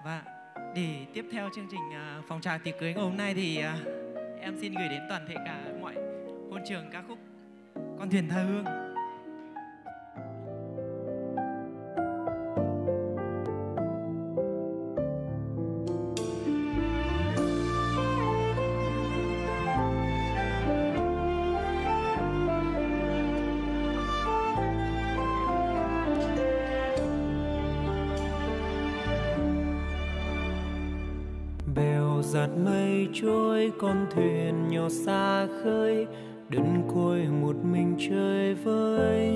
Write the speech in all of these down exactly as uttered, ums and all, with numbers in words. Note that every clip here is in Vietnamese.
Và để tiếp theo chương trình à, phòng trà tiệc cưới ngày hôm nay thì à, em xin gửi đến toàn thể cả mọi hôn trường ca khúc Con thuyền tha hương. Bèo giạt mây trôi, con thuyền nhỏ xa khơi, đơn côi một mình chơi vơi.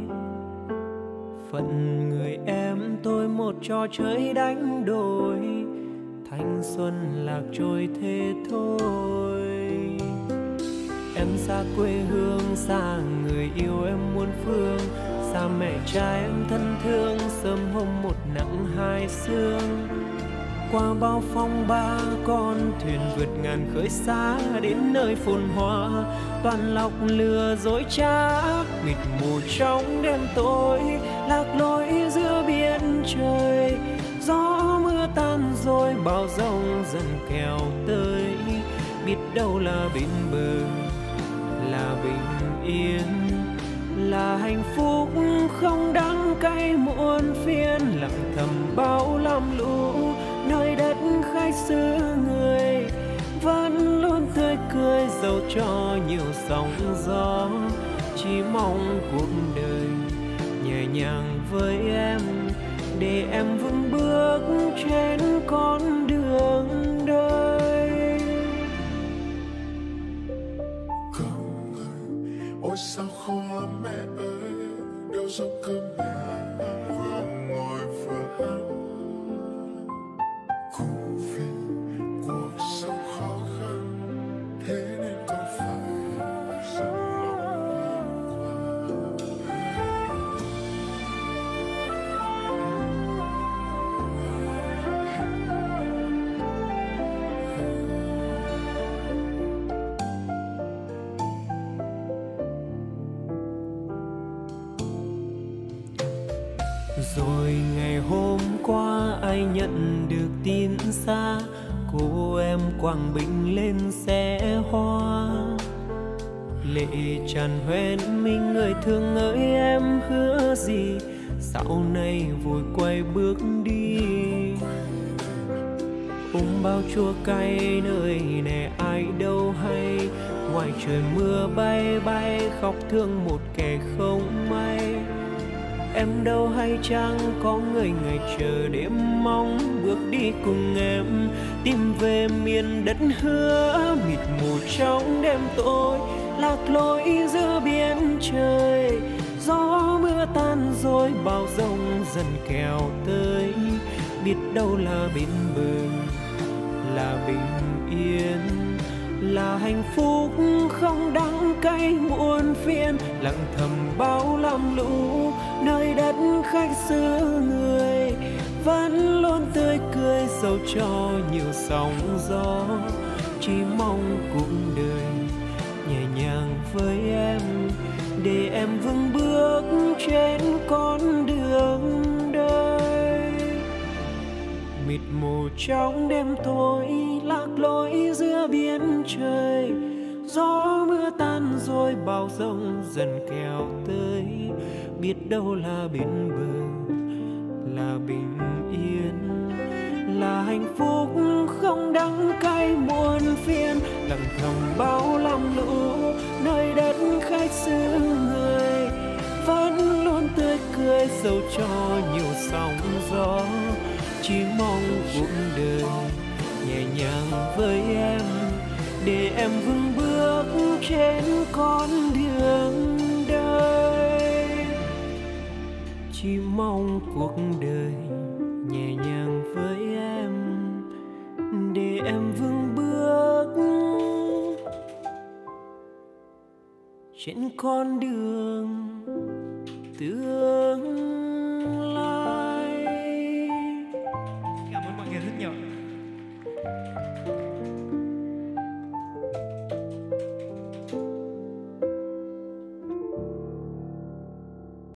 Phận người em tôi một trò chơi đánh đổi, thanh xuân lạc trôi thế thôi. Em xa quê hương, xa người yêu em muôn phương, xa mẹ cha em thân thương, sớm hôm một nắng hai sương. Qua bao phong ba, con thuyền vượt ngàn khơi xa, đến nơi phồn hoa toàn lọc lừa dối trá. Mịt mù trong đêm tối, lạc lối giữa biển trời. Gió mưa tan rồi, bão giông dần kéo tới. Biết đâu là bên bờ, là bình yên, là hạnh phúc không đắng cay muôn phiền. Lặng thầm bao lam lũ, nơi đất khách xứ người vẫn luôn tươi cười, dẫu cho nhiều sóng gió. Chỉ mong cuộc đời nhẹ nhàng với em, để em vững bước trên con đường đời. Con ơi, ôi sao không lắm mẹ ơi, đâu giấc cơm mẹ vừa ngồi vừa ăn. Cũng vì cuộc sống khó khăn, thế nên con phải dần lòng đi Rồi ngày hôm qua ai nhận được tin xa, cô em Quảng Bình lên xe hoa. Lệ tràn hoen mình người thương ơi, em hứa gì sau này vội quay bước đi. Ôm bao chua cay nơi này ai đâu hay, ngoài trời mưa bay bay khóc thương một kẻ không may. Em đâu hay chăng có người ngày chờ đêm mong bước đi cùng em, tìm về miền đất hứa. Mịt mù trong đêm tối, lạc lối giữa biển trời. Gió mưa tan rồi, bão giông dần kéo tới. Biết đâu là bên bờ, là bình yên, là hạnh phúc không đắng cay muôn phiền. Lặng thầm bao lam lũ, nơi đất khách xứ người vẫn luôn tươi cười, dẫu cho nhiều sóng gió. Chỉ mong cuộc đời nhẹ nhàng với em, để em vững bước trên con đường đời. Mịt mù trong đêm tối, lạc lối giữa biển trời. Gió mưa tan rồi, bão giông dần kéo tới. Biết đâu là bên bờ, là bình yên, là hạnh phúc không đắng cay muôn phiền. Lặng thầm bao lam lũ, nơi đất khách xứ người vẫn luôn tươi cười, dẫu cho nhiều sóng gió. Chỉ mong cuộc đời nhẹ nhàng với em, để em vững bước trên con đường đời. Chỉ mong cuộc đời nhẹ nhàng với em, để em vững bước trên con đường tương